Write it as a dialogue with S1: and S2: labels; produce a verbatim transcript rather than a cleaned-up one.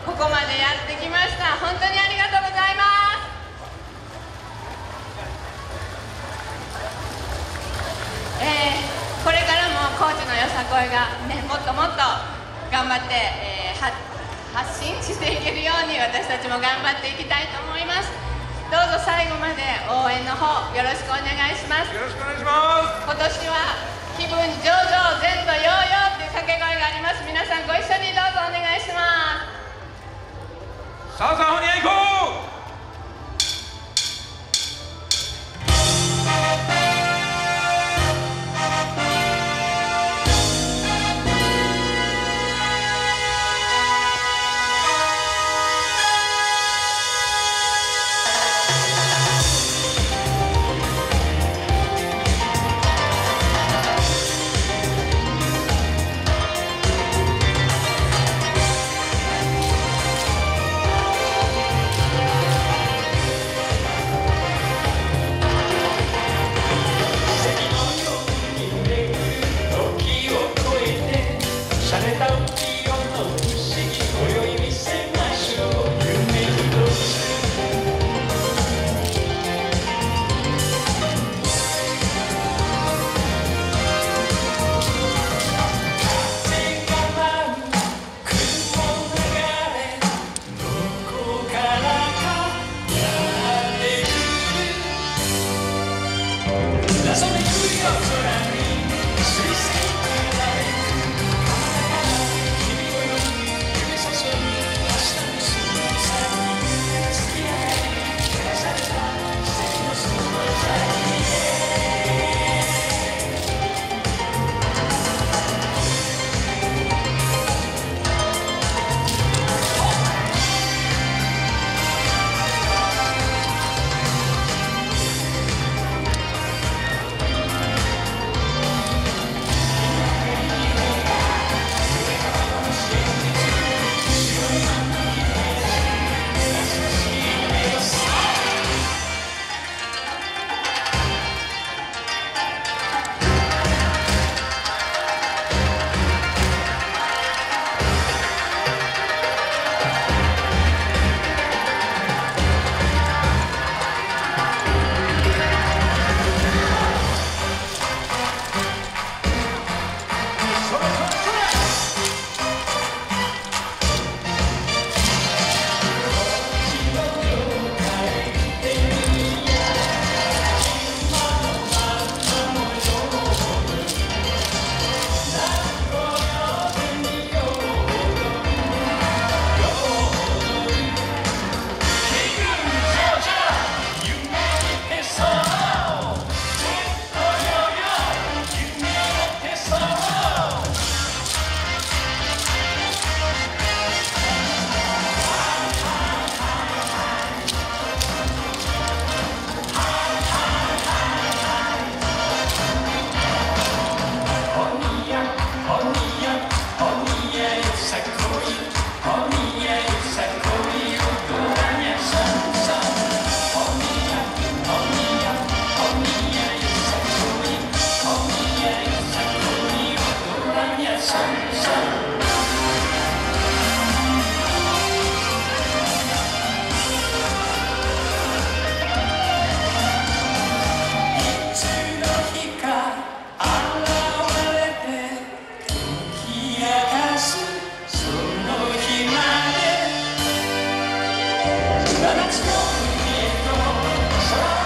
S1: ここまでやってきました。本当にありがとうございます。えー、これからもコーチのよさこいが、ね、もっともっと頑張って、えー、発信していけるように私たちも頑張っていきたいと思います。どうぞ最後まで応援の方よろしくお願いします。
S2: よろしくお願いします。
S1: 今年は気分上々前途洋々っていう掛け声があります。皆さんご一緒にどうぞお願いします。
S2: さあさあ、本に行こう。
S3: 夏の海へと